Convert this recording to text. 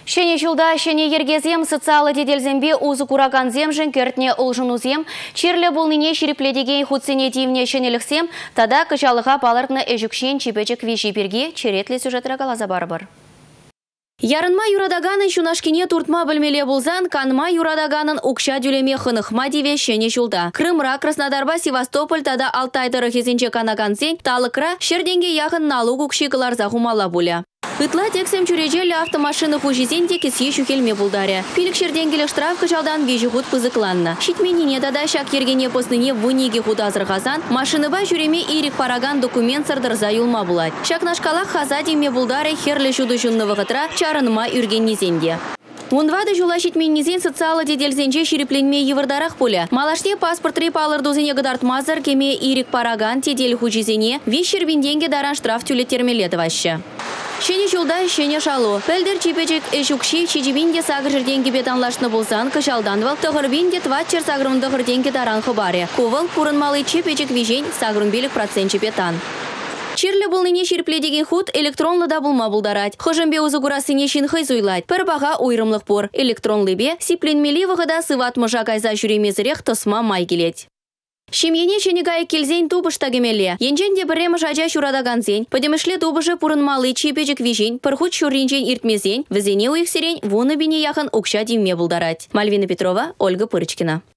Шене жылда шене ергезем социалы деделзембе узы кураган земжен кертне улжынузем, черлі болныне шерепледеген худсене дивне шенеліксем, тада кыжалыға балыртны эжікшен чипечек виши берге черетлі сюжетра галаза барбар. Ярынма юрадаганын шунашкине туртма білмеле болзан, канма юрадаганын укша дюлеме хынықма деве шене жылда. Крымра, Краснодарба, Севастополь тада Алтайдыры хезінче канагансен, талықра шерденге яғын налуг укшикылар захумала буля. Ытла тексем чурежелі автомашины хужизенде кесе шухелме булдаре. Пилік шерденгелі штраф кыжалдан вежі худ пызыкланна. Шитменіне тада шак ергене посныне вынеге худ азырғазан, машыныба жүреме ирик параган документ сардырза юлма булад. Шак нашкалақ хаза деме булдаре херлі жуды жүнны вғытра чарыныма үрген незенде. Онвады жула шитменнезен социалы деделзенже шерепленме евардарақ поля. Малашне паспортры палырдузене гадартмазыр кеме ирик параган тедел хужизене веш шербенденге даран штраф тюлеттермеледі ваще. Шене жылда шене шало. Пәлдер чипечек эшукши чичибинде сагыр жерденге бетанлашны болсан кышалданвал, тұғырбинде тватчер сагырымды ғырденге даран хыбаре. Ковыл пурынмалы чипечек вижен сагырымбелік процентче бетан. Чирлі болныне шерпледеген худ электронлы да булма булдарать. Хожымбе узы курасыне шинхай зуйлать. Пір баға ойрымлық пор. Электронлы бе сипленмелі вғыда сыват мұжа кайза жүремезірек тысма май келет. Шемьене ченегай келзень тубышта гемеле. Енжен де біремі жажа шурадаганзень. Подемішле тубышы пурынмалы чипечек вижень, пырхут шуринжен иртмезень, візене уйықсерень, вуны бине яхын укша демме булдарать. Мальвина Петрова, Ольга Пырочкина.